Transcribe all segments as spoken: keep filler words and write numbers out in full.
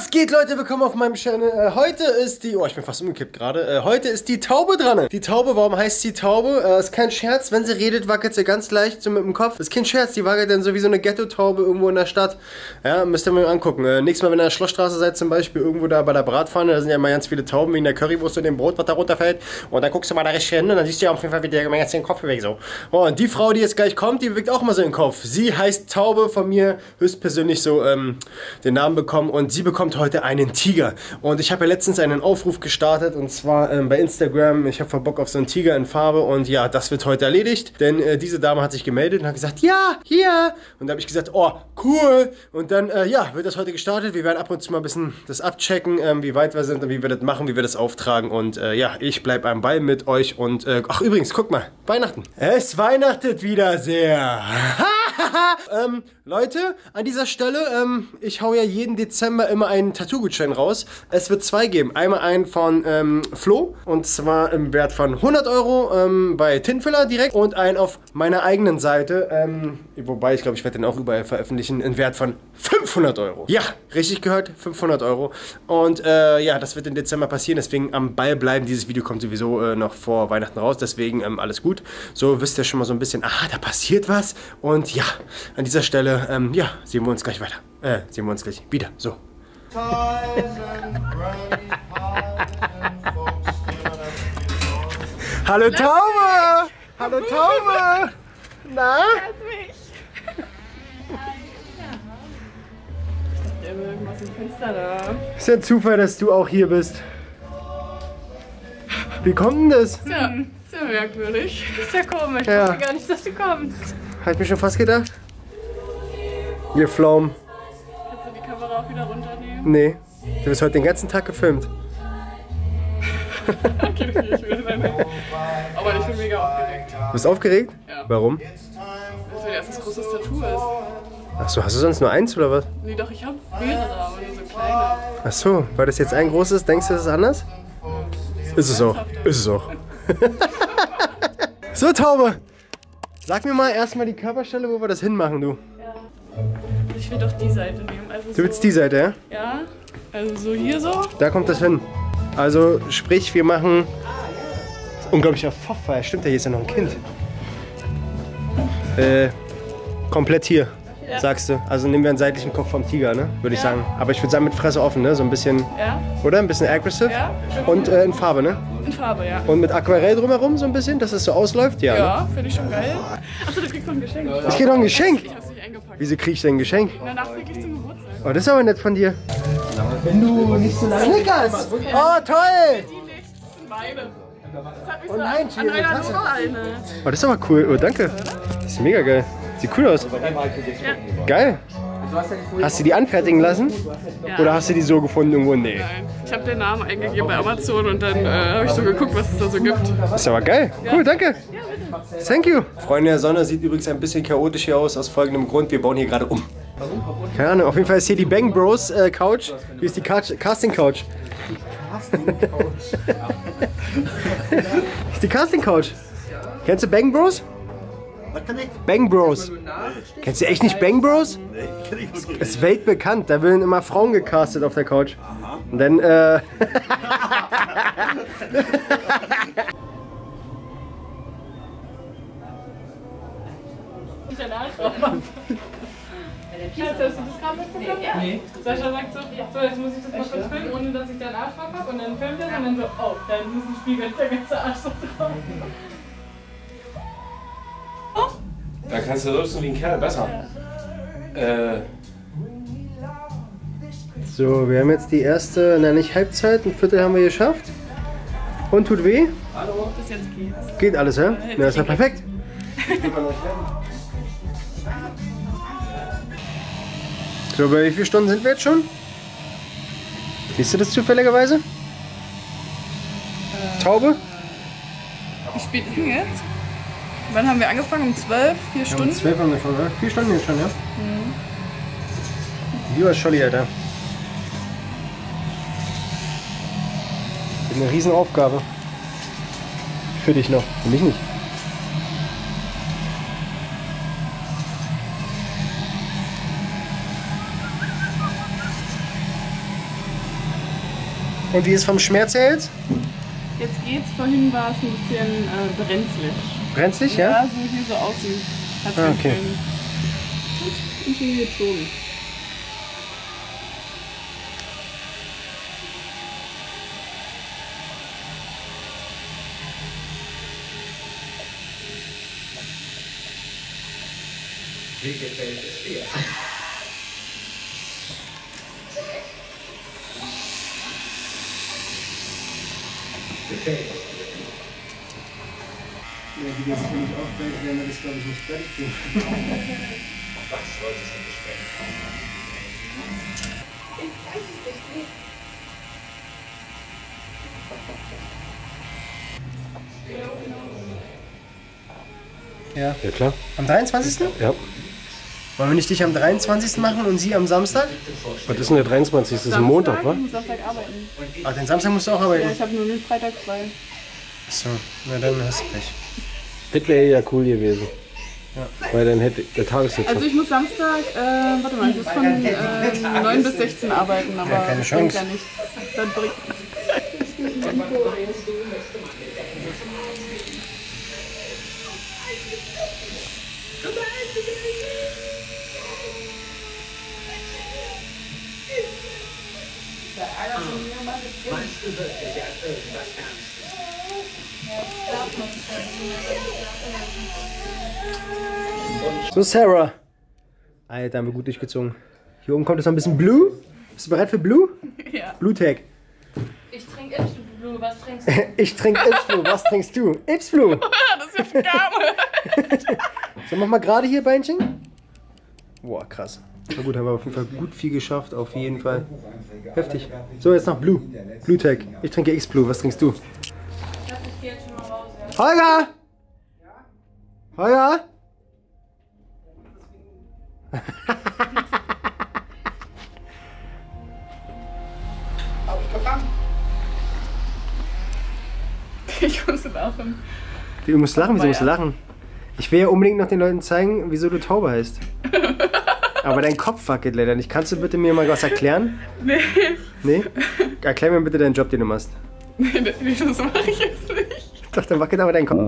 Was geht, Leute? Willkommen auf meinem Channel. Äh, heute ist die... Oh, ich bin fast umgekippt gerade. Äh, heute ist die Taube dran. Die Taube, warum heißt sie Taube? Äh, ist kein Scherz. Wenn sie redet, wackelt sie ganz leicht so mit dem Kopf. Ist kein Scherz. Die wackelt dann so wie so eine Ghetto-Taube irgendwo in der Stadt. Ja, müsst ihr mir angucken. Äh, nächstes Mal, wenn ihr in der Schlossstraße seid, zum Beispiel irgendwo da bei der Bratpfanne, da sind ja immer ganz viele Tauben wegen der Currywurst und dem Brot, was da runterfällt. Und dann guckst du mal da richtig hin und dann siehst du ja auf jeden Fall, wie der jetzt den Kopf bewegt. So. Oh, und die Frau, die jetzt gleich kommt, die bewegt auch immer so den Kopf. Sie heißt Taube, von mir höchstpersönlich so ähm, den Namen bekommen. Und sie bekommt heute einen Tiger. Und ich habe ja letztens einen Aufruf gestartet und zwar ähm, bei Instagram. Ich habe voll Bock auf so einen Tiger in Farbe und ja, das wird heute erledigt. Denn äh, diese Dame hat sich gemeldet und hat gesagt, ja, hier. Und da habe ich gesagt, oh, cool. Und dann, äh, ja, wird das heute gestartet. Wir werden ab und zu mal ein bisschen das abchecken, ähm, wie weit wir sind und wie wir das machen, wie wir das auftragen. Und äh, ja, ich bleibe am Ball mit euch. Und, äh, ach übrigens, guck mal, Weihnachten. Es weihnachtet wieder sehr. ähm, Leute, an dieser Stelle, ähm, ich hau ja jeden Dezember immer einen Tattoo-Gutschein raus. Es wird zwei geben. Einmal einen von ähm, Flo und zwar im Wert von hundert Euro ähm, bei Tinfiller direkt und einen auf meiner eigenen Seite, ähm, wobei ich glaube, ich werde den auch überall veröffentlichen, im Wert von fünfhundert Euro. Ja, richtig gehört, fünfhundert Euro. Und äh, ja, das wird im Dezember passieren, deswegen am Ball bleiben. Dieses Video kommt sowieso äh, noch vor Weihnachten raus, deswegen ähm, alles gut. So wisst ihr schon mal so ein bisschen, aha, da passiert was. Und ja, an dieser Stelle, ähm, ja, sehen wir uns gleich weiter. Äh, sehen wir uns gleich wieder. So. Hallo Taube! Hallo Taube! Na? Irgendwas im Fenster da. Ist ja ein Zufall, dass du auch hier bist. Wie kommt denn das? Ja, sehr merkwürdig. Ist ja komisch. Ich Ja. wusste gar nicht, dass du kommst. Hab ich mir schon fast gedacht. Ihr Pflaumen. Kannst du die Kamera auch wieder runternehmen? Nee. Du wirst heute den ganzen Tag gefilmt. Okay, okay, ich will dann. Aber ich bin mega aufgeregt. Du bist aufgeregt? Ja. Warum? Weil es mein erstes großes Tattoo ist. Achso, hast du sonst nur eins oder was? Nee, doch, ich habe mehrere, aber nur so kleine. Achso, weil das jetzt ein großes, denkst du, das ist anders? Ist es auch. Ist es auch. So, Taube. Sag mir mal erstmal die Körperstelle, wo wir das hinmachen, du. Ich will doch die Seite nehmen. Also Du willst die Seite, ja? Ja, also so hier so. Da kommt das hin. Also, sprich, wir machen... Unglaublicher Pfeffer. Stimmt ja, hier ist ja noch ein Kind. Äh, komplett hier, Ja. sagst du. Also nehmen wir einen seitlichen Kopf vom Tiger, ne? Würde ich Ja. sagen. Aber ich würde sagen mit Fresse offen, ne? So ein bisschen, Ja, oder? Ein bisschen aggressive. Ja. Und äh, in Farbe, ne? in Farbe, ja. Und mit Aquarell drumherum so ein bisschen, dass es so ausläuft? Ja. Ne? Ja, finde ich schon geil. Achso, du kriegst noch ein Geschenk. Ich krieg noch ein Geschenk. Ich hab's nicht eingepackt. Wieso krieg ich denn ein Geschenk? Danach krieg ich zum Geburtstag. Oh, das ist aber nett von dir. Wenn du nicht so lange Snickers! Oh, toll! Die nicht, das sind meine. Das hat mich Oh so nein, an, Gina, an einer Tasse. Nummer erinnert. Oh, das ist aber cool. Oh, danke. Das ist mega geil. Sieht cool aus. Geil. Hast du die anfertigen lassen? Ja. Oder hast du die so gefunden irgendwo? Nee. Nein. Ich habe den Namen eingegeben bei Amazon und dann äh, habe ich so geguckt, was es da so gibt. Das ist aber geil. Cool, danke. Thank you. Freunde der Sonne, sieht übrigens ein bisschen chaotisch hier aus, aus folgendem Grund. Wir bauen hier gerade um. Keine Ahnung, auf jeden Fall ist hier die Bang Bros äh, Couch. Hier ist die Couch, Casting Couch. ist die Casting Couch. Kennst du Bang Bros? Bang Bros. Kennst du echt nicht Bang Bros? Ist weltbekannt, da werden immer Frauen gecastet auf der Couch. Und dann, äh... Ich danach drauf. Hast du das gerade mitbekommen? Nee. Sascha sagt so, so, jetzt muss ich das mal kurz filmen, ohne dass ich da einen Arsch drauf habe. Und dann filmt er und dann so, oh, da ist ein Spiegel, der ganze Arsch so drauf. Da kannst du rülpsen wie ein Kerl, besser. Äh, So, wir haben jetzt die erste, na nicht Halbzeit, ein Viertel haben wir geschafft. Und tut weh? Bis jetzt geht's. Geht alles, ja? Na, ist ja perfekt. So, bei wie vielen Stunden sind wir jetzt schon? Siehst du das zufälligerweise? Taube? Wie spät ist denn jetzt? Wann haben wir angefangen? Um zwölf? Vier Ja, Stunden? um zwölf haben wir schon, oder? Vier Stunden jetzt schon, ja? Mhm. Lieber Scholli, Alter. Das ist eine Riesenaufgabe. Für dich noch, für mich nicht. Und wie ist vom Schmerz her jetzt? Jetzt geht's, vorhin war es ein bisschen äh, brenzlig. Brenzlig, ja? Ja, so hier so außen. Hat's Ah, ganz okay. schön. Und schön gezogen. Wie gefällt es dir? Gefällt es dir? Ja, wie das nicht auffällt, werden wir das, glaube ich, nicht fertig tun. Was wolltest du besprechen? Ja. Ja, klar. Am dreiundzwanzigsten? Ja. Wollen wir nicht dich am dreiundzwanzigsten machen und sie am Samstag? Was ist denn der dreiundzwanzigste? Das ist ein Montag, wa? Ich muss Samstag arbeiten. Ach, den Samstag musst du auch Ja, arbeiten. ich habe nur den Freitag frei. Achso, na dann hast du Pech. Das wäre ja cool gewesen. Ja. Weil dann hätte der Tagessitz. Also ich muss Samstag, äh, warte mal, ich muss von äh, neun bis sechzehn arbeiten, aber Ja, keine das bringt Chance. ja nichts. Das bringt Meinst du wirklich an irgendwas Ernstes? So, Sarah. Alter, haben wir gut durchgezogen. Hier oben kommt jetzt noch ein bisschen Blue. Bist du bereit für Blue? Ja. Blue Tag. Ich trinke Ipsblue, was trinkst du? Ich trinke Ipsblue. Was trinkst du? Ipsblue. Das ist ja Gabe. So, mach mal gerade hier, Beinchen. Boah, krass. Na gut, haben wir auf jeden Fall gut viel geschafft, auf jeden Fall. Heftig. So, jetzt noch Blue. Blue Tag. Ich trinke X-Blue. Was trinkst du? Ich dachte, ich gehe jetzt schon mal raus, ja? Holger! Holger? Ich muss lachen. Du musst lachen, wieso musst du lachen? Ich will ja unbedingt noch den Leuten zeigen, wieso du Taube heißt. Aber dein Kopf wackelt leider nicht. Kannst du bitte mir mal was erklären? Nee, Nee? Erklär mir bitte deinen Job, den du machst. nee, das mache ich jetzt nicht. Doch, dann wackelt aber dein Kopf.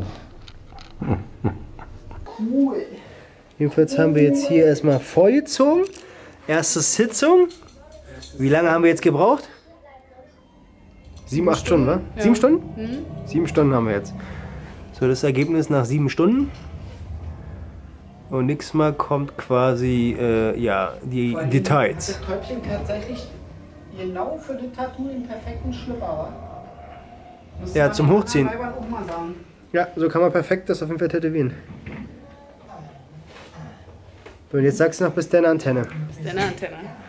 Cool. Jedenfalls haben wir jetzt hier erstmal vorgezogen. Erste Sitzung. Wie lange haben wir jetzt gebraucht? Sieben, acht Stunden, wa? Ja. Sieben Stunden? Mhm. Sieben Stunden haben wir jetzt. So, das Ergebnis nach sieben Stunden. Und nächstes Mal kommt quasi, äh, ja, die Vor allem Details. Das Täubchen tatsächlich genau für das Tattoo im perfekten Schlüpper war. Muss Ja, man zum den Hochziehen. anderen Weibern auch mal sagen. Ja, so kann man perfekt das auf jeden Fall tätowieren. So, und jetzt sagst du noch bis deine Antenne. Das ist deine Antenne.